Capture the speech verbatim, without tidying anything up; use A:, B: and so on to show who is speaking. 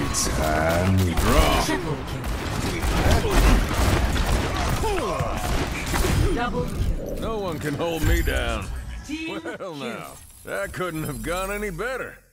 A: Time wrong.
B: Double kill.
C: No one can hold me down. Well now, that couldn't have gone any better.